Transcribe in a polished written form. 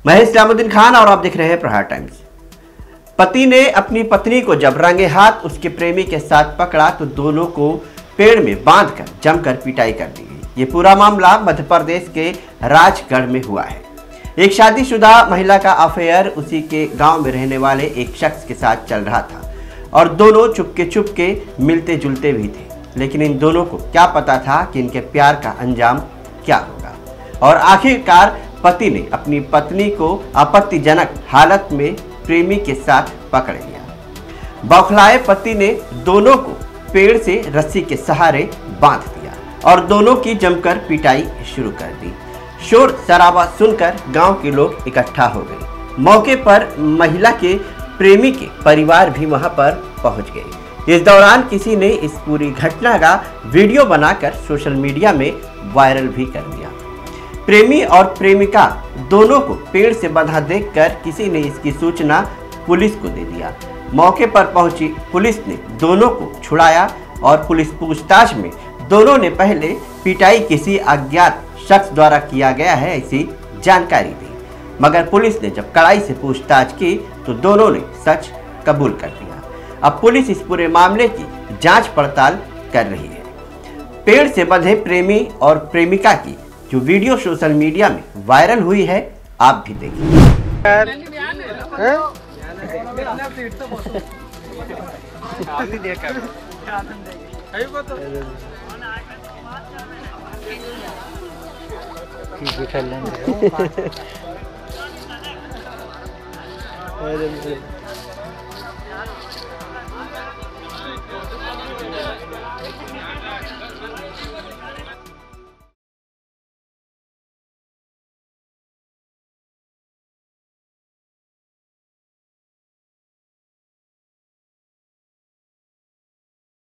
मैं इस्लामुद्दीन खान और आप देख रहे हैं प्रहार टाइम्स। पति ने अपनी पत्नी को जब रंगे हाथ उसके प्रेमी के साथ पकड़ा तो दोनों को पेड़ में बांधकर जमकर पिटाई कर दी गई। ये पूरा मामला मध्य प्रदेश के राजगढ़ में हुआ है। एक शादीशुदा महिला का अफेयर उसी के गांव में रहने वाले एक शख्स के साथ चल रहा था और दोनों चुपके मिलते जुलते भी थे, लेकिन इन दोनों को क्या पता था कि इनके प्यार का अंजाम क्या होगा। और आखिरकार पति ने अपनी पत्नी को आपत्तिजनक हालत में प्रेमी के साथ पकड़ लिया। बौखलाए पति ने दोनों को पेड़ से रस्सी के सहारे बांध दिया और दोनों की जमकर पिटाई शुरू कर दी। शोर शराबा सुनकर गांव के लोग इकट्ठा हो गए। मौके पर महिला के प्रेमी के परिवार भी वहां पर पहुंच गए। इस दौरान किसी ने इस पूरी घटना का वीडियो बनाकर सोशल मीडिया में वायरल भी कर दिया। प्रेमी और प्रेमिका दोनों को पेड़ से बंधा देखकर किसी ने इसकी सूचना पुलिस को दे दिया। मौके पर पहुंची पुलिस ने दोनों को छुड़ाया और पुलिस पूछताछ में दोनों ने पहले पिटाई किसी अज्ञात शख्स द्वारा किया गया है ऐसी जानकारी दी, मगर पुलिस ने जब कड़ाई से पूछताछ की तो दोनों ने सच कबूल कर दिया। अब पुलिस इस पूरे मामले की जांच पड़ताल कर रही है। पेड़ से बंधे प्रेमी और प्रेमिका की जो वीडियो सोशल मीडिया में वायरल हुई है, आप भी देखिए।